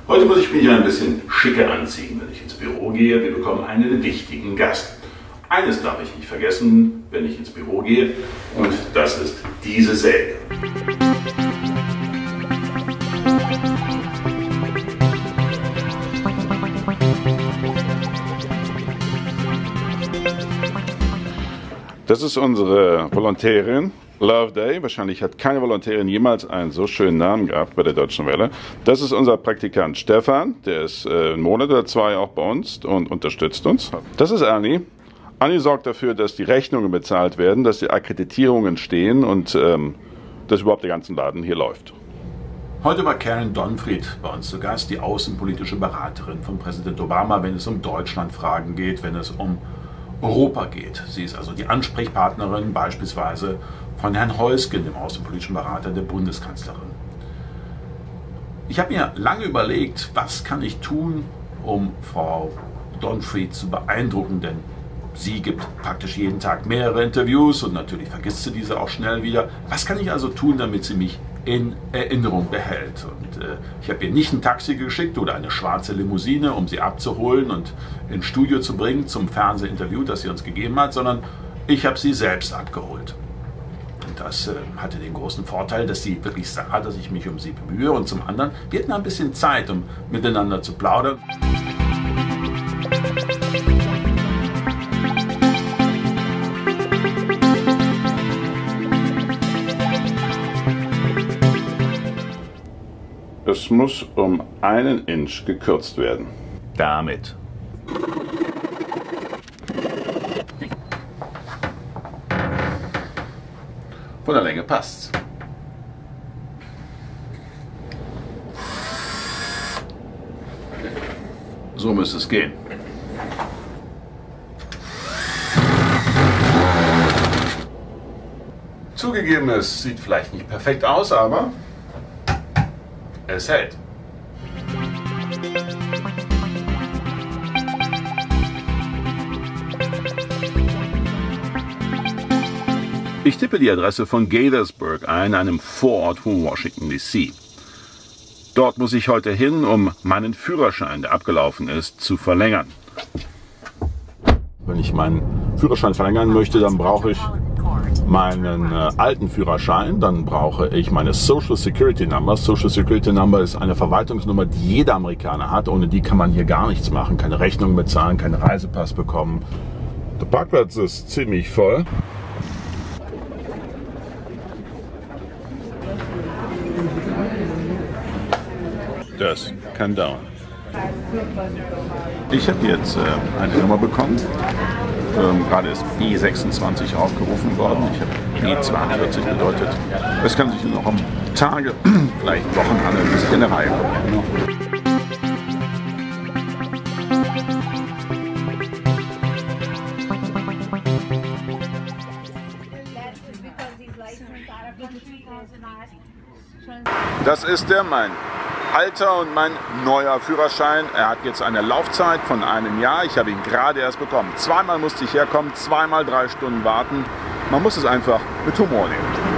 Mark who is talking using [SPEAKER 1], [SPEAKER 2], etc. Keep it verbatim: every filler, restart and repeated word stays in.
[SPEAKER 1] Heute muss ich mich ein bisschen schicker anziehen, wenn ich ins Büro gehe. Wir bekommen einen wichtigen Gast. Eines darf ich nicht vergessen, wenn ich ins Büro gehe, und das ist diese Säge. Das ist unsere Volontärin, Loveday. Wahrscheinlich hat keine Volontärin jemals einen so schönen Namen gehabt bei der Deutschen Welle. Das ist unser Praktikant Stefan, der ist äh, einen Monat oder zwei auch bei uns und unterstützt uns. Das ist Annie. Annie sorgt dafür, dass die Rechnungen bezahlt werden, dass die Akkreditierungen stehen und ähm, dass überhaupt der ganze Laden hier läuft. Heute war Karen Donfried bei uns zu Gast, die außenpolitische Beraterin von Präsident Obama, wenn es um Deutschlandfragen geht, wenn es um Europa geht. Sie ist also die Ansprechpartnerin beispielsweise von Herrn Heusgen, dem außenpolitischen Berater der Bundeskanzlerin. Ich habe mir lange überlegt, was kann ich tun, um Frau Donfried zu beeindrucken, denn sie gibt praktisch jeden Tag mehrere Interviews und natürlich vergisst sie diese auch schnell wieder. Was kann ich also tun, damit sie mich in Erinnerung behält? Und äh, ich habe ihr nicht ein Taxi geschickt oder eine schwarze Limousine, um sie abzuholen und ins Studio zu bringen zum Fernsehinterview, das sie uns gegeben hat, sondern ich habe sie selbst abgeholt. Und das äh, hatte den großen Vorteil, dass sie wirklich sah, dass ich mich um sie bemühe, und zum anderen, wir hatten ein bisschen Zeit, um miteinander zu plaudern. Es muss um einen Inch gekürzt werden. Damit. Von der Länge passt's. So müsste es gehen. Zugegeben, es sieht vielleicht nicht perfekt aus, aber es hält. Ich tippe die Adresse von Gaithersburg ein, einem Vorort von Washington D C Dort muss ich heute hin, um meinen Führerschein, der abgelaufen ist, zu verlängern. Wenn ich meinen Führerschein verlängern möchte, dann brauche ich meinen äh, alten Führerschein, dann brauche ich meine Social Security Number. Social Security Number ist eine Verwaltungsnummer, die jeder Amerikaner hat. Ohne die kann man hier gar nichts machen, keine Rechnung bezahlen, keinen Reisepass bekommen. Der Parkplatz ist ziemlich voll. Das kann dauern. Ich habe jetzt äh, eine Nummer bekommen. Ähm, gerade ist B sechsundzwanzig aufgerufen worden. Ich habe B zweiundvierzig bedeutet. Es kann sich noch um Tage, vielleicht Wochen handeln, bis ich in der Reihe komme. Das ist der mein alter und mein neuer Führerschein. Er hat jetzt eine Laufzeit von einem Jahr. Ich habe ihn gerade erst bekommen. Zweimal musste ich herkommen, zweimal drei Stunden warten. Man muss es einfach mit Humor nehmen.